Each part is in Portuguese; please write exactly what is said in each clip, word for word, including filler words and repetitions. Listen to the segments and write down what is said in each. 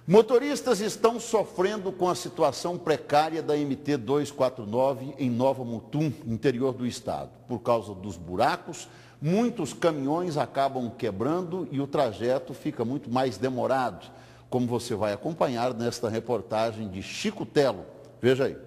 Motoristas estão sofrendo com a situação precária da M T duzentos e quarenta e nove em Nova Mutum, interior do estado. Por causa dos buracos, muitos caminhões acabam quebrando e o trajeto fica muito mais demorado, como você vai acompanhar nesta reportagem de Chico Telo. Veja aí.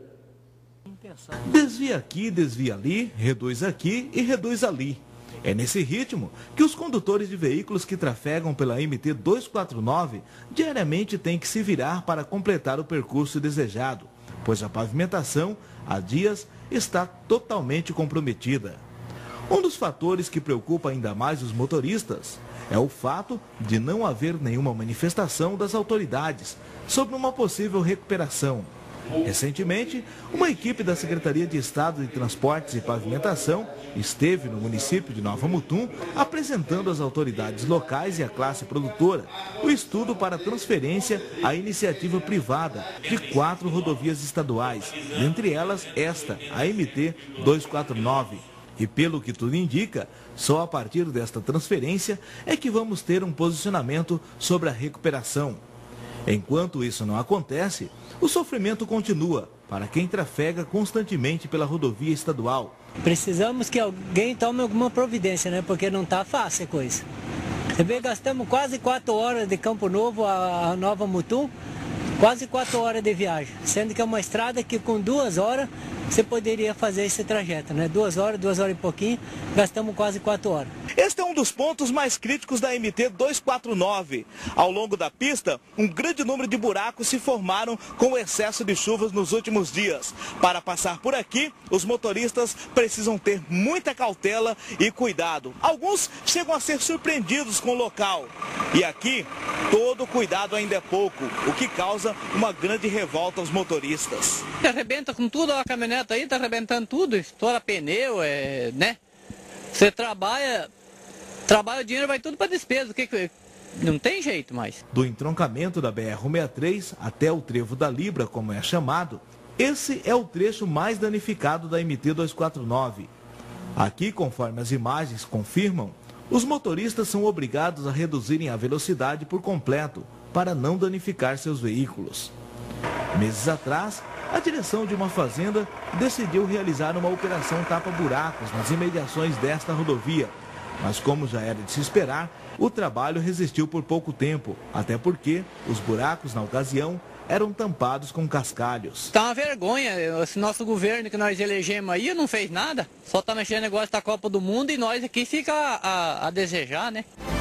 Desvia aqui, desvia ali, reduz aqui e reduz ali. É nesse ritmo que os condutores de veículos que trafegam pela M T duzentos e quarenta e nove diariamente têm que se virar para completar o percurso desejado, pois a pavimentação, há dias, está totalmente comprometida. Um dos fatores que preocupa ainda mais os motoristas é o fato de não haver nenhuma manifestação das autoridades sobre uma possível recuperação. Recentemente, uma equipe da Secretaria de Estado de Transportes e Pavimentação esteve no município de Nova Mutum apresentando às autoridades locais e à classe produtora o estudo para transferência à iniciativa privada de quatro rodovias estaduais, dentre elas esta, a M T duzentos e quarenta e nove. E pelo que tudo indica, só a partir desta transferência é que vamos ter um posicionamento sobre a recuperação. Enquanto isso não acontece, o sofrimento continua para quem trafega constantemente pela rodovia estadual. Precisamos que alguém tome alguma providência, né? Porque não está fácil a coisa. Você vê, gastamos quase quatro horas de Campo Novo a Nova Mutum, quase quatro horas de viagem, sendo que é uma estrada que com duas horas você poderia fazer esse trajeto, né? Duas horas, duas horas e pouquinho, gastamos quase quatro horas. Este é um dos pontos mais críticos da M T duzentos e quarenta e nove. Ao longo da pista, um grande número de buracos se formaram com o excesso de chuvas nos últimos dias. Para passar por aqui, os motoristas precisam ter muita cautela e cuidado. Alguns chegam a ser surpreendidos com o local. E aqui, todo cuidado ainda é pouco, o que causa uma grande revolta aos motoristas. Arrebenta com tudo, a caminhonete aí tá arrebentando tudo, estoura pneu, é, né? Você trabalha, trabalha, o dinheiro vai tudo para despesa, que, que não tem jeito mais. Do entroncamento da B R cento e sessenta e três até o Trevo da Libra, como é chamado, esse é o trecho mais danificado da M T duzentos e quarenta e nove. Aqui, conforme as imagens confirmam, os motoristas são obrigados a reduzirem a velocidade por completo para não danificar seus veículos. Meses atrás, a direção de uma fazenda decidiu realizar uma operação tapa-buracos nas imediações desta rodovia. Mas como já era de se esperar, o trabalho resistiu por pouco tempo, até porque os buracos, na ocasião, eram tampados com cascalhos. Tá uma vergonha, esse nosso governo que nós elegemos aí não fez nada, só tá mexendo negócio da Copa do Mundo e nós aqui fica a, a, a desejar, né?